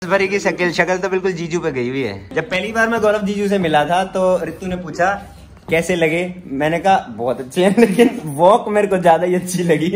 भरी की शक्ल तो बिल्कुल जीजू पे गई हुई है। जब पहली बार मैं गौरव जीजू से मिला था तो रितु ने पूछा कैसे लगे, मैंने कहा बहुत अच्छे हैं, लेकिन वॉक मेरे को ज्यादा ही अच्छी लगी।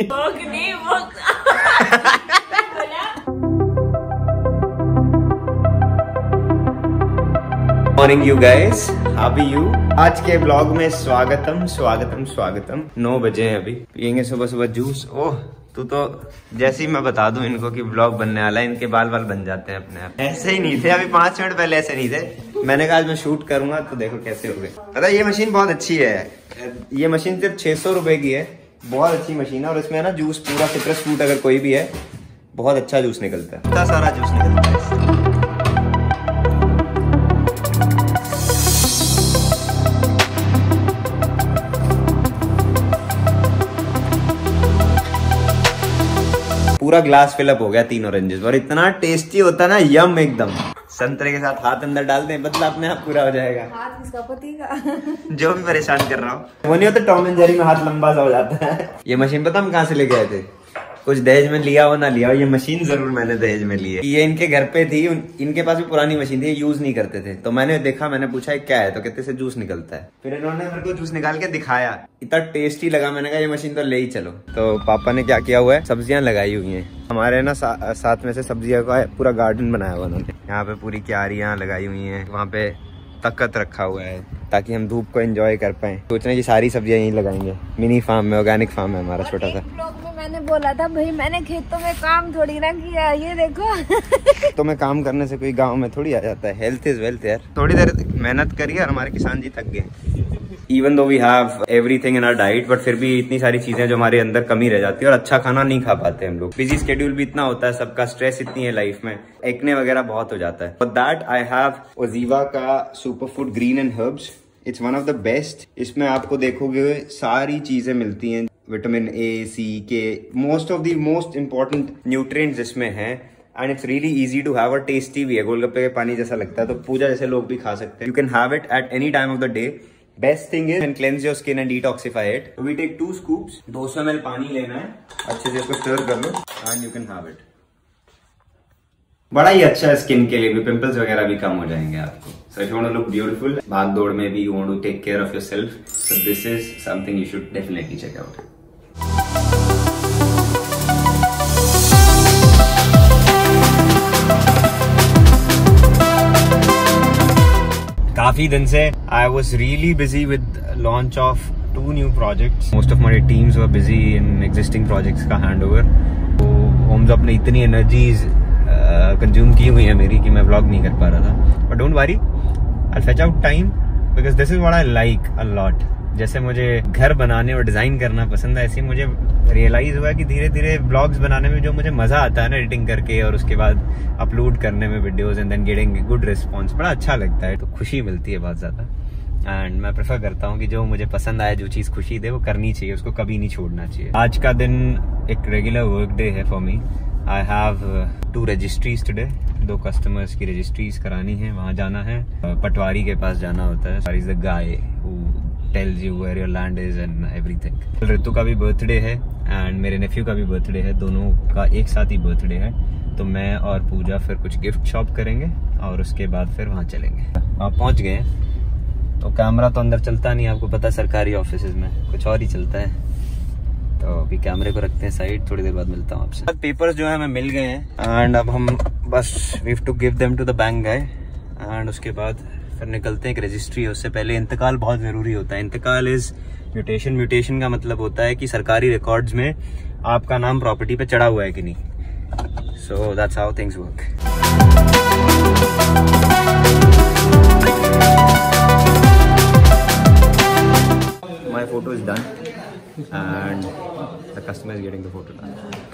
Morning you guys, how are you? आज के ब्लॉग में स्वागतम स्वागतम स्वागतम। 9 बजे हैं अभी, पियेंगे सुबह सुबह जूस। ओह तू तो जैसे ही मैं बता दूं इनको कि ब्लॉग बनने वाला है, इनके बाल बन जाते हैं अपने आप। ऐसे ही नहीं थे अभी 5 मिनट पहले, ऐसे नहीं थे। मैंने कहा आज मैं शूट करूंगा तो देखो कैसे हो गए। पता ये मशीन बहुत अच्छी है, ये मशीन सिर्फ 600 रुपए की है। बहुत अच्छी मशीन है और इसमें ना जूस पूरा सिट्रस फ्रूट अगर कोई भी है बहुत अच्छा जूस निकलता है, इतना सारा जूस निकलता है। पूरा ग्लास फिलअप हो गया 3 ऑरेंजेस, और इतना टेस्टी होता है ना, यम एकदम। संतरे के साथ हाथ अंदर डालते हैं, बदला अपने आप पूरा हो जाएगा। हाथ किसका? पति का। जो भी परेशान कर रहा हूँ वो नहीं होता, टॉम एंड जेरी में हाथ लंबा सा हो जाता है। ये मशीन पता हम कहाँ से लेके आए थे? कुछ दहेज में लिया हो ना लिया हो, ये मशीन जरूर मैंने दहेज में ली है। ये इनके घर पे थी, इनके पास भी पुरानी मशीन थी, यूज नहीं करते थे। तो मैंने देखा, मैंने पूछा क्या है, तो कहते से जूस निकलता है। फिर इन्होंने मेरे को जूस निकाल के दिखाया, इतना टेस्टी लगा। मैंने कहा ये मशीन तो ले ही चलो। तो पापा ने क्या किया हुआ है, सब्जियां लगाई हुई हैं हमारे ना साथ में से सब्जियों का पूरा गार्डन बनाया हुआ उन्होंने। यहाँ पे पूरी क्यारियां लगाई हुई हैं, वहाँ पे तख्त रखा हुआ है ताकि हम धूप को एंजॉय कर पाए। सोच रहे हैं कि सारी सब्जियां यहीं लगाएंगे। मिनी फार्म में, ऑर्गेनिक फार्म है हमारा छोटा सा। ब्लॉग में मैंने बोला था भाई मैंने खेतों में काम थोड़ी ना किया, ये देखो। तो मैं काम करने से कोई गांव में थोड़ी आ जाता है। हेल्थ इज वेल्थ यार। थोड़ी देर मेहनत करिए और हमारे किसान जी थक गए। Even though we have everything in our diet, but फिर भी इतनी सारी चीजें जो हमारे अंदर कमी रह जाती है और अच्छा खाना नहीं खा पाते हम लोग। बिजी स्केड्यूल भी इतना होता है, सबका स्ट्रेस इतनी है लाइफ में, एक्ने वगैरह बहुत हो जाता है। For that I have OZiva का super food green and herbs. It's one of the best. इसमें आपको देखोगे सारी चीजें मिलती हैं, vitamin A, C, K, most of the most important nutrients इसमें हैं। And it's really easy to have और टेस्टी भी है। गोलगप्पे के पानी जैसा लगता है, तो पूजा जैसे लोग भी खा सकते हैं। You can have it at any time of the day. Best thing is cleanse your skin and detoxify it. We take 2 scoops, 200 ml पानी लेना है, अच्छे से इसको स्टर कर लो and you can have it. बड़ा ही अच्छा है स्किन के लिए भी, पिंपल्स वगैरह भी कम हो जाएंगे आपको। So if you want to look beautiful, भाग दौड़ में भी you want to take care of yourself, so this is something you should definitely check out. काफी दिन से I was really busy with launch of 2 new projects. Most of my teams were busy in existing projects का handover. तो होम्स अपने इतनी energies consume की हुई है मेरी कि मैं व्लॉग नहीं कर पा रहा था। But don't worry, I'll fetch out time because this is what I like a lot. जैसे मुझे घर बनाने और डिजाइन करना पसंद है, ऐसे मुझे रियलाइज हुआ कि धीरे धीरे ब्लॉग्स बनाने में जो मुझे मजा आता है ना, एडिटिंग करके और उसके बाद अपलोड करने में videos and then getting good response, बड़ा अच्छा लगता है। तो खुशी मिलती है बहुत ज्यादा। एंड मैं प्रेफर करता हूँ कि जो मुझे पसंद आए, जो चीज खुशी दे, वो करनी चाहिए, उसको कभी नहीं छोड़ना चाहिए। आज का दिन एक रेगुलर वर्क डे है for me. I have 2 registries today. 2 customers की रजिस्ट्रीज करानी है, वहाँ जाना है। पटवारी के पास जाना होता है। Is the guy who tells you where your land is and everything. Ritu का भी बर्थडे है एंड मेरे नेफ्यू का भी बर्थडे है, दोनों का एक साथ ही बर्थडे है। तो मैं और पूजा फिर कुछ गिफ्ट शॉप करेंगे और उसके बाद फिर वहाँ चलेंगे। आप पहुँच गए हैं तो कैमरा तो अंदर चलता नहीं, आपको पता है सरकारी ऑफिस में कुछ और ही चलता है। तो अभी कैमरे को रखते हैं साइड, थोड़ी देर बाद मिलता हूँ आपसे। पेपर्स जो है हमें मिल गए हैं एंड अब हम बस we have to give them to the bank guy and उसके बाद फिर निकलते हैं। एक रजिस्ट्री है, उससे पहले इंतकाल बहुत जरूरी होता है। इंतकाल इज म्यूटेशन। म्यूटेशन का मतलब होता है कि सरकारी रिकॉर्ड्स में आपका नाम प्रॉपर्टी पे चढ़ा हुआ है कि नहीं। So that's how things work. My photo is done and the customer is getting the photo done.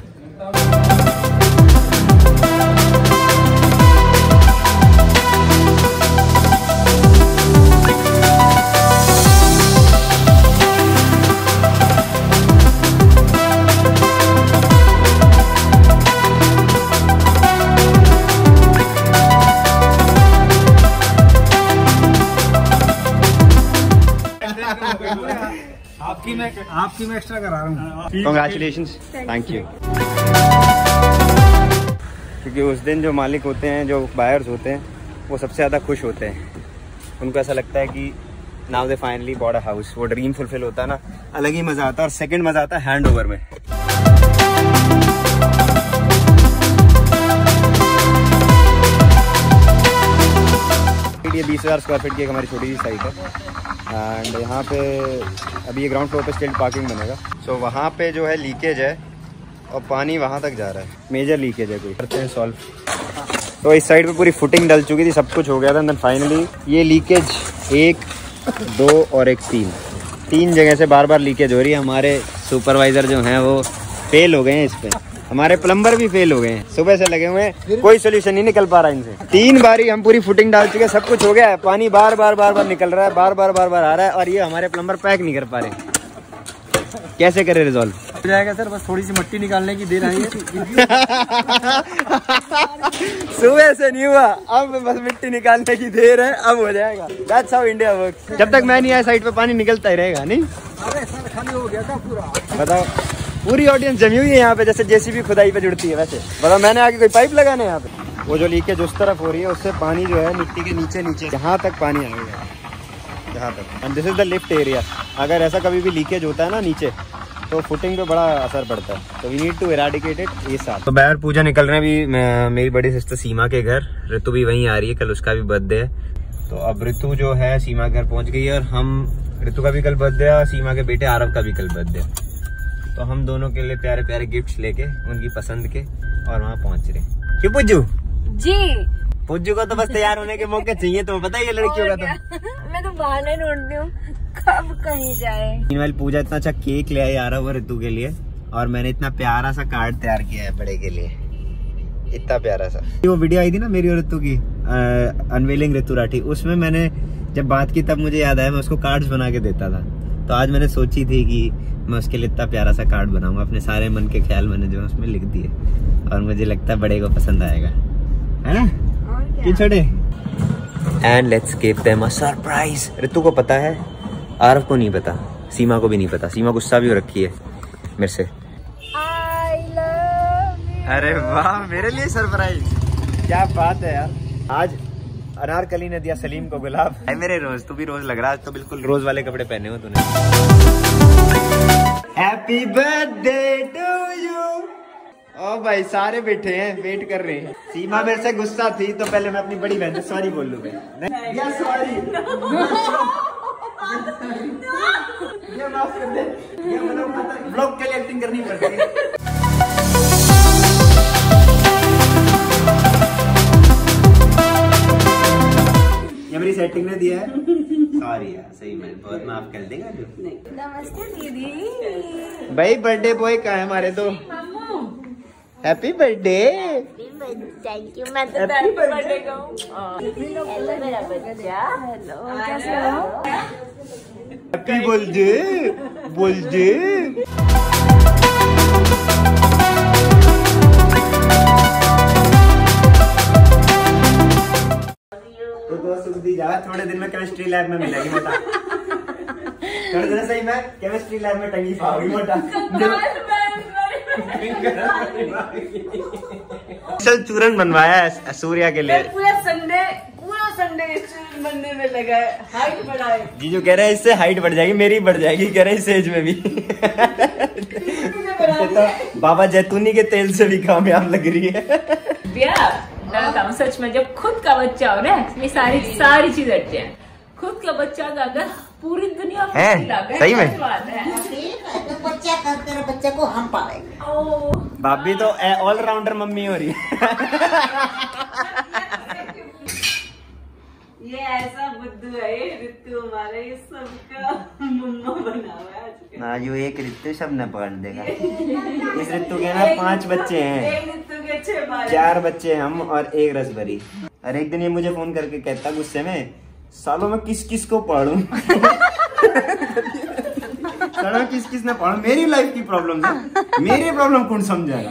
आपकी मैं एक्स्ट्रा करा रहा हूँ। Congratulations, thank you. क्योंकि उस दिन जो मालिक होते हैं, जो बायर्स होते हैं, वो सबसे ज़्यादा खुश होते हैं। उनको ऐसा लगता है कि now they finally bought a house. वो ड्रीम फुलफिल होता है ना, अलग ही मज़ा आता है। और सेकंड मज़ा आता है हैंड ओवर में। ये 20,000 स्क्वायर फीट की एक हमारी छोटी सी साइट है। एंड यहाँ पे अभी ये ग्राउंड फ्लोर पे स्टिल पार्किंग बनेगा। सो वहाँ पे जो है लीकेज है और पानी वहाँ तक जा रहा है। मेजर लीकेज है, कोई करते हैं सॉल्व। तो इस साइड पे पूरी फुटिंग डल चुकी थी, सब कुछ हो गया था। देन फाइनली ये लीकेज 1, 2 और 1 3 जगह से बार बार लीकेज हो रही है। हमारे सुपरवाइजर जो हैं वो फेल हो गए हैं इस पे। हमारे प्लम्बर भी फेल हो गए हैं, सुबह से लगे हुए हैं, कोई सोल्यूशन नहीं निकल पा रहा है इनसे। 3 बारी हम पूरी फुटिंग डाल चुके हैं, सब कुछ हो गया है, पानी बार बार निकल रहा है, बार बार आ रहा है। और ये हमारे प्लम्बर पैक नहीं कर पा रहे। कैसे करे रिजॉल्व? हो जाएगा सर, बस थोड़ी सी मिट्टी निकालने की देर आई है। सुबह से नहीं हुआ, अब बस मिट्टी निकालने की देर है, अब हो जाएगा। That's how India works। जब तक मैं नहीं आया साइड पे पानी निकलता ही रहेगा। नहीं अरे सर खाली हो गया था पूरा। बताओ, पूरी ऑडियंस जमी हुई है यहाँ पे, जैसे जेसीबी खुदाई पे जुड़ती है वैसे। बताओ, मैंने आगे कोई पाइप लगाना है यहाँ पे? वो जो लीकेज उस तरफ हो रही है, उससे पानी जो है मिट्टी के नीचे यहाँ तक पानी आएगा, यहाँ तक। And this is the lift area. अगर ऐसा कभी भी लीकेज होता है ना नीचे, तो फुटिंग पे बड़ा असर पड़ता है। तो we need to eradicate it ये साथ। तो बाहर पूजा निकल रहे हैं अभी मेरी बड़ी सिस्टर सीमा के घर। ऋतु भी वहीं आ रही है, कल उसका भी बर्थडे है। तो अब ऋतु जो है सीमा घर पहुंच गई है। और हम, ऋतु का भी कल बर्थडे है और सीमा के बेटे आरव का भी कल बर्थडे है। तो हम दोनों के लिए प्यारे प्यारे गिफ्ट्स लेके, उनकी पसंद के, और वहाँ पहुंच रहे। क्यों पुज्जू जी? पुज्जू को तो बस तैयार होने के मौके चाहिए, तो पता ही है लड़कियों का। तो मैं तो बहाने ढूंढती हूँ कब कहीं जाए। मीनवाइल पूजा इतना अच्छा केक ले आई आरव और ऋतु के लिए, और मैंने इतना प्यारा सा कार्ड तैयार किया है बड़े के लिए, इतना प्यारा सा। वो वीडियो आई थी ना मेरी और ऋतु की, अनवेलिंग ऋतु राठी, उसमें मैंने जब बात की तब मुझे याद आया मैं उसको कार्ड्स बना के देता था। तो आज मैंने सोची थी कि मैं उसके लिए इतना प्यारा सा कार्ड बनाऊंगा। अपने सारे मन के ख्याल मैंने जो उसमें लिख दिए, और मुझे लगता है बड़े को पसंद आएगा, है ना कि छोटे? And let's give them a surprise. Ritu को पता है, आरव को नहीं पता, सीमा को भी नहीं पता। सीमा गुस्सा भी हो रखी है मेरे से। I love you। अरे वाह, मेरे लिए सरप्राइज, क्या बात है यार। आज अनारकली ने दिया सलीम को गुलाब। है मेरे रोज, तू भी रोज लग रहा है, तो बिल्कुल रोज वाले कपड़े पहने हो तूने। Happy birthday to you. ओ भाई, सारे बैठे हैं, वेट कर रहे हैं। सीमा मेरे से गुस्सा थी, तो पहले मैं अपनी बड़ी बहन से सॉरी बोल लूं। मैं सॉरी, ये माफ कर दे, ये ब्लॉग के लिए एक्टिंग करनी पड़ती है। ये मेरी सेटिंग ने दिया है, सॉरी यार, सही में बहुत माफ कर देगा। नमस्ते दीदी। भाई बर्थडे बॉय कहाँ है हमारे? तो हैप्पी बर्थडे। Thank you. मैं तो बर्थडे का हूँ। हेलो मेरा बच्चा। हेलो, कैसे हो? हैप्पी बर्थडे बोल दे। थोड़े दिन में केमिस्ट्री लैब में मिलेगी मोटा। थोड़े दिन सही में केमिस्ट्री लैब में टंगी पाओगी मोटा। चल चूरन बनवाया है सूर्या के लिए। पूरा संडे बनने में लगा है, हाइट बढ़ाए। जीजू कह रहे हैं इससे हाइट बढ़ जाएगी, मेरी बढ़ जाएगी, कह रहे हैं इस एज में भी। तो बाबा जैतूनी के तेल से भी कामयाब लग रही है। सच में जब खुद का बच्चा हो ना, ये सारी चीज हट जाए। खुद का बच्चा अगर पूरी दुनिया है, सही में तो बच्चे को हम पालेंगे। भाभी तो ऑलराउंडर मम्मी हो रही है। ये ऐसा बुद्धू है ऋतु हमारे, ये सबका मम्मा बना हुआ है। ना जो एक ऋतु सब न पकड़ देगा। इस ऋतु के ना 5 बच्चे हैं, एक ऋतु के 6 4 बच्चे हम और 1 रसभरी। और एक दिन ये मुझे फोन करके कहता गुस्से में, सालों में किस को पढ़ूं? किस ने पढ़ू? मेरी लाइफ की प्रॉब्लम है, मेरी प्रॉब्लम कौन समझेगा?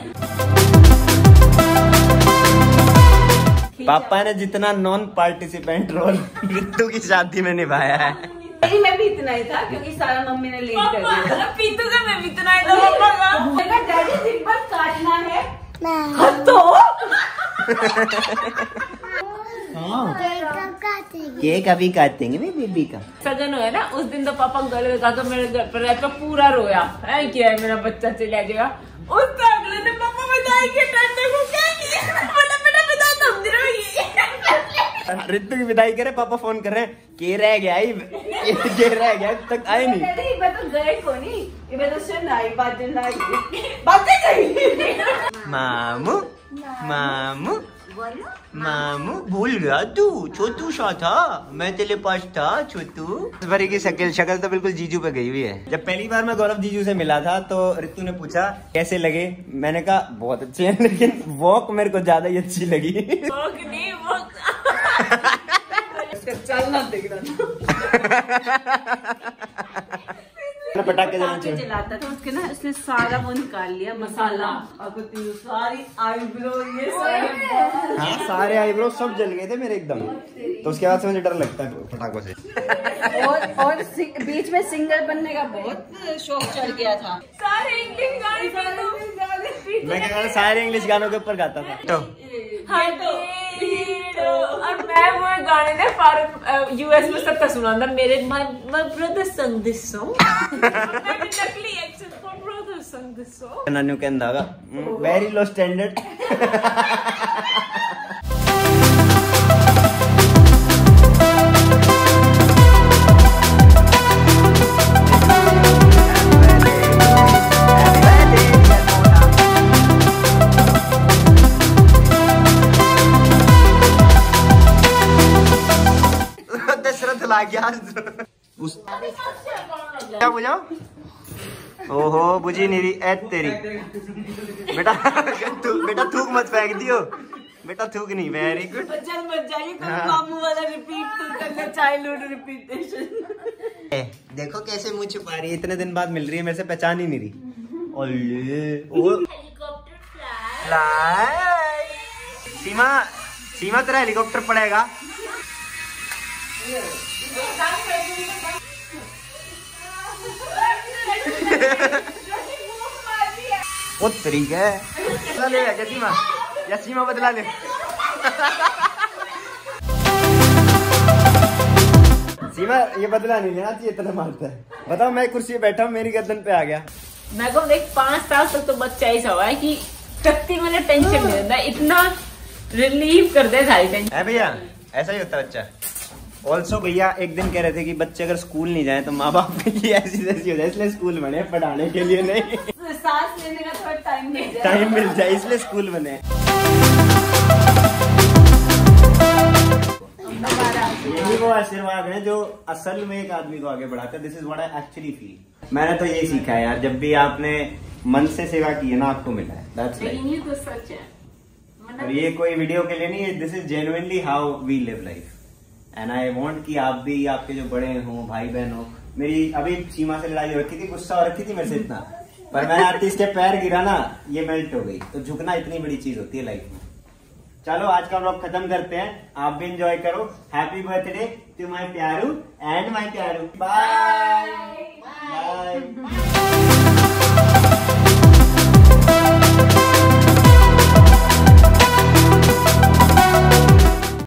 पापा ने जितना नॉन पार्टिसिपेंट रोल ऋतु की शादी में निभाया है, मैं भी इतना ही था, क्योंकि सारा मम्मी ने लीड कर दिया। पीतू का मैं भी इतना ही था। डैडी दिन भर काटना है तो केक अभी काटेंगे बेबी का। सगन हुआ ना उस दिन तो पापा गले लगा कर मेरे घर पर रहकर पूरा रोया है क्या है मेरा बच्चा चला जाएगा। उस अगले दिन पापा बधाई के टाइम में वो क्या किया बोला बेटा बधाई तुम दे रही। रितु की विदाई करे पापा फोन कर रहे हैं के रह गया के रह गया तक आए नहीं। मैं तो गए को नहीं मैं तो सुनाई बातें कही। मामू मामू मामू भूल गया तू छोटू सा था मैं तेरे पास था छोटू। इस बारी की शक्ल तो बिल्कुल जीजू पे गई हुई है। जब पहली बार मैं गौरव जीजू से मिला था तो रितु ने पूछा कैसे लगे, मैंने कहा बहुत अच्छे हैं लेकिन वॉक मेरे को ज्यादा ही अच्छी लगी। वॉक नहीं वॉक चलना दिख पटाखे जलाता था उसके ना इसने सारा वो निकाल लिया मसाला सारी आईब्रो ये हाँ सारे आईब्रो सब जल गए थे मेरे एकदम। तो उसके बाद से मुझे डर लगता है पटाखों से। और बीच में सिंगर बनने का बहुत शौक चढ़ गया था। सारे इंग्लिश गाने मैं क्या कहता सारे इंग्लिश गानों के ऊपर गाता था। तो और मैं वो गाने ने फारूक यूएस में सबका सुना था मेरे my brother sung this song. नकली accent for brother sung this song. नानू कहंदा होगा वेरी लो स्टैंडर्ड। क्या बोला? ओहो बुझी नहीं रही ऐ तेरी। बेटा थूक मत फेंक दियो बेटा थूक नहीं। Very good. चल मत जाइए मामू वाला रिपीट तो करना चाइल्डहुड रिपीटेशन। देखो कैसे मुंह छुपा रही है, इतने दिन बाद मिल रही है मेरे से पहचान ही नहीं रही। Helicopter fly. सीमा तेरा हेलीकॉप्टर पड़ेगा। वो तरीका है बदला ले या सीमा बदला ले। सीमा ये बदला नहीं लेना चाहिए इतना मारता है। बताओ मैं कुर्सी पे बैठा हूँ मेरी गर्दन पे आ गया। मैं को देख 5 साल तक तो बच्चा ऐसा हुआ है कि कत्ती मैंने टेंशन नहीं रहता इतना रिलीव कर दे सारी टेंशन। है भैया ऐसा ही होता है बच्चा। ऑल्सो भैया एक दिन कह रहे थे कि बच्चे अगर स्कूल नहीं जाए तो माँ बाप की ऐसी तैसी हो जाए इसलिए स्कूल बने, पढ़ाने के लिए नहीं। सांस लेने का थोड़ा टाइम मिल जाए इसलिए स्कूल बने। यही वो आशीर्वाद है जो असल में एक आदमी को आगे बढ़ाता है। This is what I actually feel. मैंने तो यही सीखा है यार, जब भी आपने मन से सेवा की है ना आपको मिला है। That's life. ये तो सच है। और ये कोई वीडियो के लिए नहीं है, this is genuinely how we live life. And I want कि आप भी आपके जो बड़े हों भाई बहन हो। मेरी अभी सीमा से लड़ाई हो रखी थी, गुस्सा हो रखी थी मेरे से इतना, पर मैंने आती इसके पैर गिरा ना ये मेल्ट हो गई। तो झुकना इतनी बड़ी चीज होती है लाइफ में। चलो आज का व्लॉग खत्म करते हैं, आप भी एंजॉय करो। हैप्पी बर्थडे टू माय प्यारू एंड माय प्यारू। Bye bye.